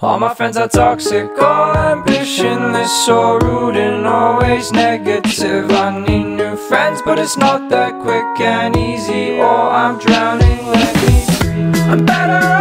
All my friends are toxic, all ambitionless, so rude and always negative. I need new friends, but it's not that quick and easy, or I'm drowning. Let me breathe. I'm better